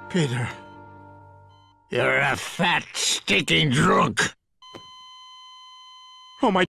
Peter, you're a fat, stinking drunk. Oh, my